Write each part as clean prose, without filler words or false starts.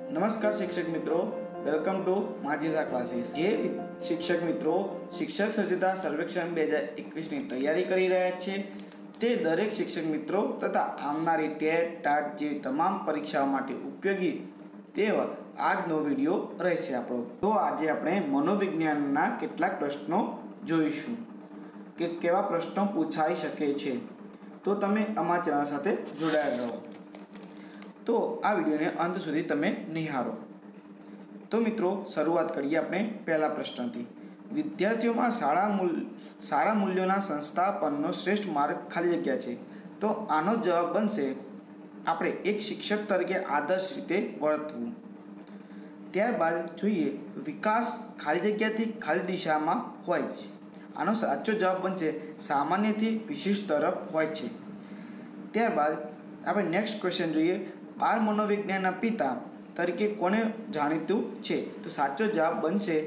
नमस्कार शिक्षक मित्रों, वेलकम टू माझीजा क्लासेस। જે શિક્ષક મિત્રો શિક્ષક સજ્જતા સર્વેક્ષણ 2021ની તૈયારી કરી રહ્યા છે તે દરેક શિક્ષક મિત્રો તથા આવનારી ટેટ ટાટ જેવી તમામ પરીક્ષાઓ માટે ઉપયોગી તેવા આજનો વિડીયો રહેશે આપણો। તો આજે આપણે મનોવિજ્ઞાનના કેટલાક પ્રશ્નો જોઈશું કે કેવા પ્રશ્નો પૂછાઈ શકે છે। તો તમે અમારા ચેનલ સાથે જોડાયેલા રહો। तो आ वीडियो ने अंत सुधी तमे निहारो। तो मित्रों शुरुआत करिए अपने पहला प्रश्न थी। विद्यार्थियों में सारा मूल्यों संस्थापननो श्रेष्ठ मार्ग खाली जग्या है। तो आनो जवाब बनशे आपणे एक शिक्षक तरीके आदर्श रीते वर्तवुं। त्यारबाद जोईए विकास खाली जग्या थी खाली दिशा में होय छे। आनो साचो जवाब बनशे सामान्य थी विशिष्ट तरफ होय छे। त्यारबाद आपणे नेक्स्ट क्वेश्चन जोईए बाल मनोविज्ञानना पिता तरीके कोने जाणीतुं छे। तो साचो जवाब बनशे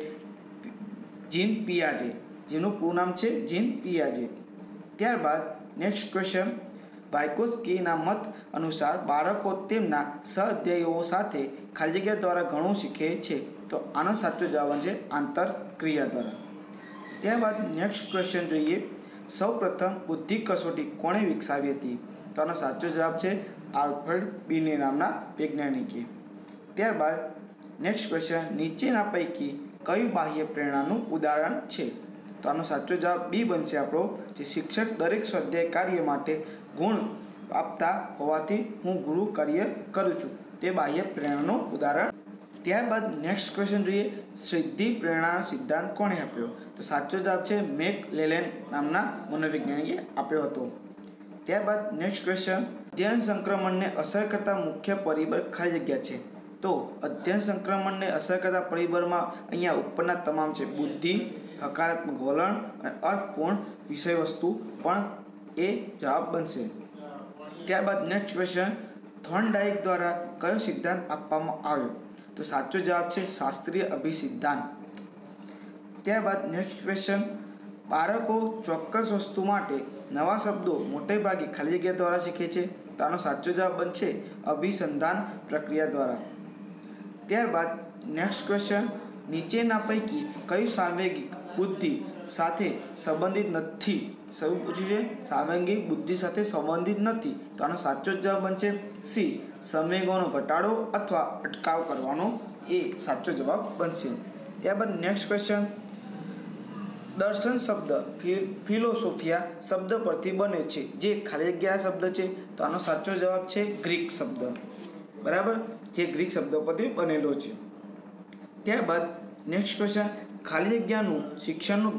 जीन पियाजे, जेनुं पूरुं नाम छे जीन पियाजे। त्यारबाद नेक्स्ट क्वेश्चन वाइकोस्कीना मत अनुसार बाळको तेमना सहअध्यायीओ साथे खाली जग्या द्वारा घणुं शीखे छे। तो आनो साचो जवाब बनशे आंतरक्रिया द्वारा। त्यारबाद नेक्स्ट क्वेश्चन जोईए सौप्रथम बुद्धि कसोटी कोणे विकसावी हती। तो आनो साचो जवाब छे आल्फ्रेड बीने नामना वैज्ञानिके। त्यारबाद नेक्स्ट क्वेश्चन नीचेना पैकी कई बाह्य प्रेरणानुं उदाहरण छे। तो आनो साचो जवाब बी बनशे आपणो जे शिक्षक दरेक स्वाध्याय कार्य माटे गुण आपता होवाथी हूँ गुरु कार्य करूँ छूं ते बाह्य प्रेरणानुं उदाहरण। त्यारबाद नेक्स्ट क्वेश्चन जोईए सिद्धि प्रेरणा सिद्धांत कोणे आप्यो। तो साचो जवाब छे मैकलेलेन नामना मनोवैज्ञानिके आप्यो हतो। त्यारबाद नेक्स्ट क्वेश्चन अध्ययन संक्रमण ने असर करता मुख्य परिबळ खाली जग्या है। तो अध्ययन संक्रमण ने असर करता परिबळ में अहींया उपरना तमाम है बुद्धि, हकारात्मक वलण और अर्थपूर्ण विषय वस्तु पण ए जवाब बनशे। त्यारबाद नेक्स्ट क्वेश्चन थॉर्नडाइक द्वारा कयो सिद्धांत आपवामां आव्यो। तो साचो जवाब है शास्त्रीय अभिसिद्धांत। त्यारबाद नेक्स्ट क्वेश्चन बाळको चोक्कस वस्तु माटे नवा शब्दों मोटे भागे खाली जग्या द्वारा शीखे छे। तो आनो साचो जवाब बनशे अभिसंधान प्रक्रिया द्वारा। त्यारबाद नेक्स्ट क्वेश्चन नीचेना पैकी कई सांवेगिक बुद्धि साथे संबंधित नथी। सब पूछ्युं छे सांवेगिक बुद्धि साथे संबंधित नथी। तो आनो साचो जवाब बनशे सी संवेगोनो घटाडो अथवा अटकाव करवानो ए साचो जवाब बनशे। त्यारबाद नेक्स्ट क्वेश्चन दर्शन शब्द फिलोसोफिया शब्द परथी बने छे जे खाली जग्या शब्द है। तो आनो साचो जवाब है ग्रीक शब्द, बराबर, जे ग्रीक शब्द परथी बनेलो छे। त्यारबाद नेक्स्ट क्वेश्चन खाली जग्यानुं शिक्षणनुं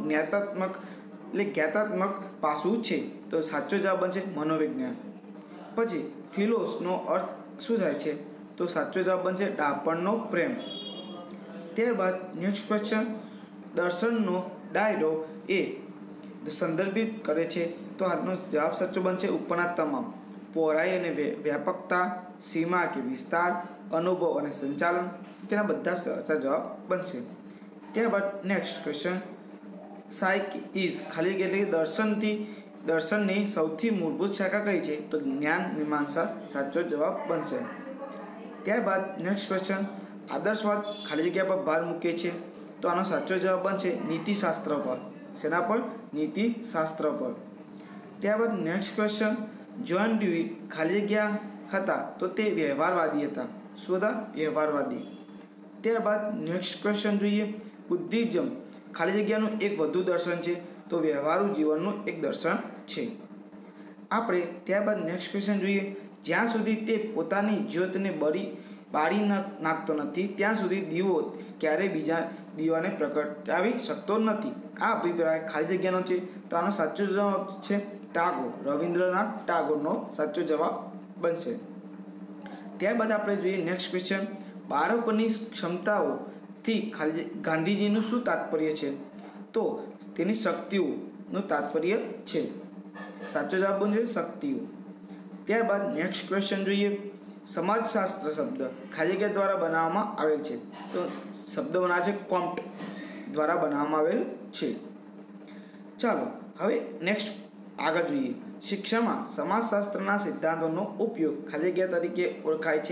ज्ञातात्मक पासुं छे। तो साचो जवाब बनशे मनोविज्ञान। पछी फिलोसनो अर्थ शुं थाय छे। तो साचो जवाब बनशे डापणनो प्रेम। त्यारबाद नेक्स्ट क्वेश्चन दर्शननो डायरो ए संदर्भित करे छे। तो आनो जवाब साचो बनशे उपरना तमाम पહોળાઈ અને व्यापकता, सीमा के विस्तार, अनुभव और संचालन तेना बधा साचा जवाब बनशे। त्यारबाद नेक्स्ट क्वेश्चन साइक इज खाली जग्या दर्शननी सौथी मूलभूत शाखा कई छे। तो ज्ञान मीमांसा साचो जवाब बनशे। त्यारबाद नेक्स्ट क्वेश्चन आदर्शवाद खाली जग्या पर भार मूके छे। तो आनो साचो जवाब बनशे नीतिशास्त्र पर। सेना पर? नीतिशास्त्र पर। त्यारबाद नेक्स्ट क्वेश्चन जॉन ड्यूई खाली जग्या हता तो ते व्यवहारवादी हता। शुं हता? व्यवहारवादी। त्यारबाद नेक्स्ट क्वेश्चन जोईए बुद्धिज्म खाली जग्यानुं एक वधु दर्शन छे। तो व्यवहारु जीवननुं एक दर्शन छे। आपणे त्यारबाद नेक्स्ट क्वेश्चन जोईए ज्यां सुधी ते पोतानी ज्योतने बाળી नाखतो नथी त्यां सुधी दीवो क्यारे बीजा दीवाने प्रगटावी शकतो नथी। आ अभिप्राय खाली जग्यानो छे। तो आनो साचो जवाब छे टागोर, रविंद्रनाथ टागोरनो साचो जवाब बनशे। त्यारबाद आपणे जोईए नेक्स्ट क्वेश्चन बाळकोनी क्षमताओथी खाली गांधीजीनुं शुं तात्पर्य छे। तो तेनी शक्तिओनुं तात्पर्य छे। साचो जवाब बनशे शक्तिओ। त्यारबाद नेक्स्ट क्वेश्चन जोईए समाजशास्त्र शब्द खाली जग्या द्वारा बनाववामां आवेल छे। तो शब्द बनावे छे कॉम्ट द्वारा बनाववामां आवेल छे। चालो हवे नेक्स्ट आगळ जोईए शिक्षामां समाजशास्त्रना सिद्धांतोनो उपयोग खाली जग्या तरीके ओळखाय छे।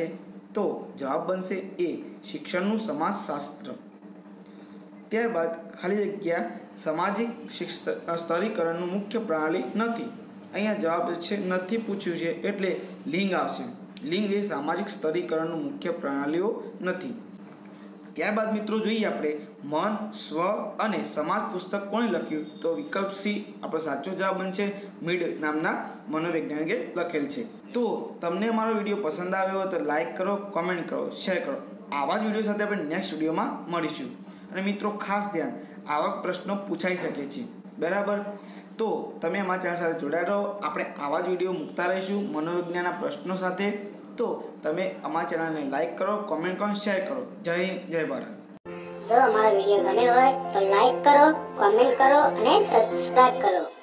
તો જવાબ બનશે એ શિક્ષણનું સમાજશાસ્ત્ર। ત્યારબાદ ખાલી જગ્યા સામાજિક સ્તરીકરણનું મુખ્ય પ્રણાલી નથી। અહીંયા જવાબ છે નથી પૂછ્યું છે એટલે લિંગ આવશે। લિંગ એ સામાજિક સ્તરીકરણનું મુખ્ય પ્રણાલીઓ નથી। ત્યારબાદ મિત્રો જોઈએ આપણે મન, સ્વ અને સમાજ પુસ્તક કોણે લખ્યું? તો વિકલ્પ સી આપણો સાચો જવાબ બનશે। મીડ નામના મનોવૈજ્ઞાનિકે લખેલ છે। તો તમને અમારો વિડીયો પસંદ આવ્યો હોય તો લાઈક કરો, કોમેન્ટ કરો, શેર કરો। આવા જ વિડીયો સાથે આપણે નેક્સ્ટ વિડીયોમાં મળીશું। અને મિત્રો ખાસ ધ્યાન, આવા પ્રશ્નો પૂછાઈ શકે છે, બરાબર? તો તમે અમારા ચેનલ સાથે જોડાયા રહો। આપણે આવા જ વિડીયો મૂકતા રહીશું મનોવિજ્ઞાનના પ્રશ્નો સાથે। તો તમે અમારા ચેનલને લાઈક કરો, કોમેન્ટ કરો, શેર કરો। જય હિન્દ, જય ભારત। જો અમારો વિડીયો ગમ્યો હોય તો લાઈક કરો, કોમેન્ટ કરો અને સબસ્ક્રાઇબ કરો।